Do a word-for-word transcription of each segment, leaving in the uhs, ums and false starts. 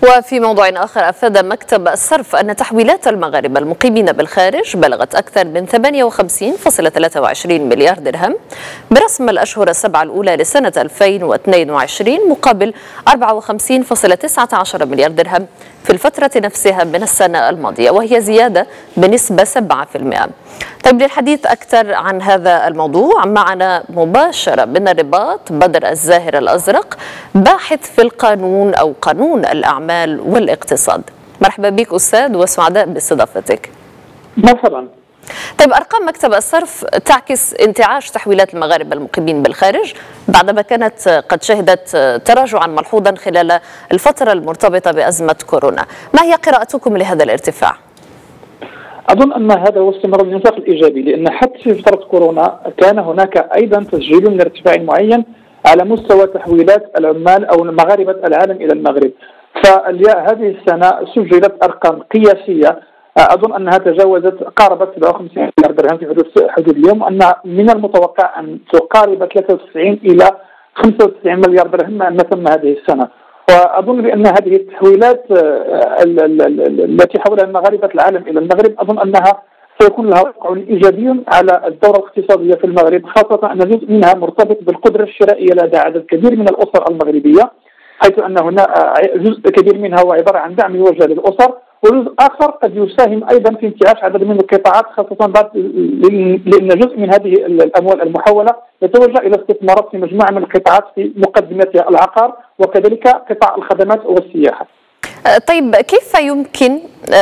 وفي موضوع آخر، أفاد مكتب الصرف أن تحويلات المغاربة المقيمين بالخارج بلغت أكثر من ثمانية وخمسين فاصلة ثلاثة وعشرين مليار درهم برسم الأشهر السبعة الأولى لسنة ألفين واثنين وعشرين، مقابل أربعة وخمسين فاصلة تسعة عشر مليار درهم في الفترة نفسها من السنة الماضية، وهي زيادة بنسبة سبعة بالمئة. طيب، للحديث أكثر عن هذا الموضوع معنا مباشرة من الرباط بدر الزاهر الأزرق، باحث في القانون أو قانون الأعمال والاقتصاد. مرحبا بك أستاذ وسعداء باستضافتك. مرحبا. طيب، أرقام مكتب الصرف تعكس انتعاش تحويلات المغاربة المقيمين بالخارج بعدما كانت قد شهدت تراجعا ملحوظا خلال الفترة المرتبطة بأزمة كورونا. ما هي قراءتكم لهذا الارتفاع؟ أظن أن هذا هو استمرار النسق الإيجابي، لأن حتى في فترة كورونا كان هناك أيضا تسجيل من ارتفاع معين على مستوى تحويلات العمال أو مغاربة العالم إلى المغرب. فهذه السنة سجلت أرقام قياسية، أظن أنها تجاوزت قاربت سبعة وخمسين مليار درهم في حدود حدود اليوم، وأن من المتوقع أن تقارب ثلاثة وتسعين إلى خمسة وتسعين مليار درهم ما تم هذه السنة. وأظن بأن هذه التحويلات التي حولها المغاربة العالم إلى المغرب أظن أنها سيكون لها وقع إيجابي على الدورة الاقتصادية في المغرب، خاصة أن جزء منها مرتبط بالقدرة الشرائية لدى عدد كبير من الأسر المغربية، حيث أن هنا جزء كبير منها هو عبارة عن دعم يوجه للأسر، وجزء آخر قد يساهم أيضا في انتعاش عدد من القطاعات، خاصة بعد لأن جزء من هذه الأموال المحولة يتوجه إلى استثمارات في مجموعة من القطاعات في مقدمتها العقار وكذلك قطاع الخدمات والسياحة. طيب، كيف يمكن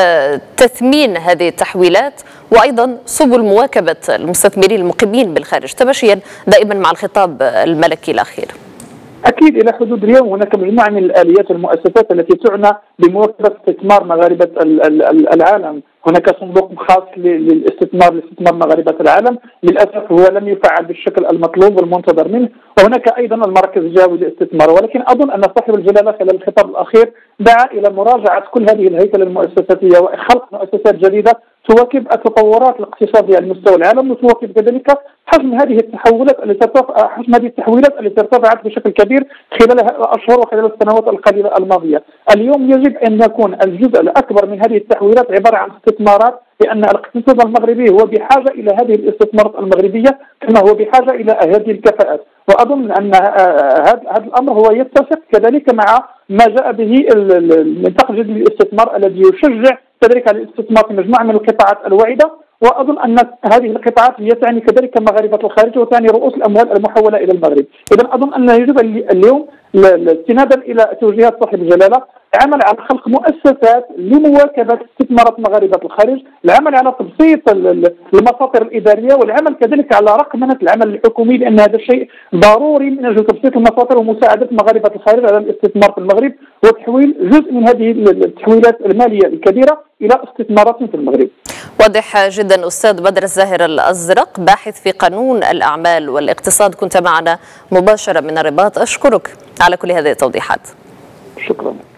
تثمين هذه التحويلات وأيضا سبل مواكبة المستثمرين المقيمين بالخارج تماشيا دائما مع الخطاب الملكي الأخير؟ أكيد إلى حدود اليوم هناك مجموعة من الآليات والمؤسسات التي تعنى بمواكبة استثمار مغاربة العالم. هناك صندوق خاص للاستثمار لاستثمار مغاربة العالم، للأسف هو لم يفعل بالشكل المطلوب والمنتظر منه، وهناك أيضا المركز الجوي للاستثمار. ولكن أظن أن صاحب الجلالة خلال الخطاب الأخير دعا إلى مراجعة كل هذه الهيكل المؤسساتية وخلق مؤسسات جديدة تواكب التطورات الاقتصادية على مستوى العالم، وتواكب كذلك حجم هذه التحولات التي حجم هذه التحويلات التي ارتفعت بشكل كبير خلال الأشهر وخلال السنوات القليلة الماضية. اليوم يجب أن يكون الجزء الأكبر من هذه التحويلات عبارة عن استثمارات، لأن الاقتصاد المغربي هو بحاجة إلى هذه الاستثمارات المغربية كما هو بحاجة إلى هذه الكفاءات. وأظن أن هذا الأمر هو يتسق كذلك مع ما جاء به النطاق الجديد للاستثمار الذي يشجع كذلك على الاستثمار في مجموعة من القطاعات الواعدة. وأظن أن هذه القطاعات هي تعني كذلك مغاربة الخارج وتعني رؤوس الأموال المحولة إلى المغرب. إذا أظن أن يجب اليوم استنادا إلى توجيهات صاحب الجلالة العمل على خلق مؤسسات لمواكبة استثمارات مغاربة الخارج، العمل على تبسيط المساطر الإدارية، والعمل كذلك على رقمنة العمل الحكومي، لأن هذا الشيء ضروري من أجل تبسيط المساطر ومساعدة مغاربة الخارج على الاستثمار في المغرب وتحويل جزء من هذه التحويلات المالية الكبيرة إلى استثمارات في المغرب. واضح جدا أستاذ بدر الزاهر الأزرق، باحث في قانون الأعمال والاقتصاد، كنت معنا مباشرة من الرباط. أشكرك على كل هذه التوضيحات. شكرا.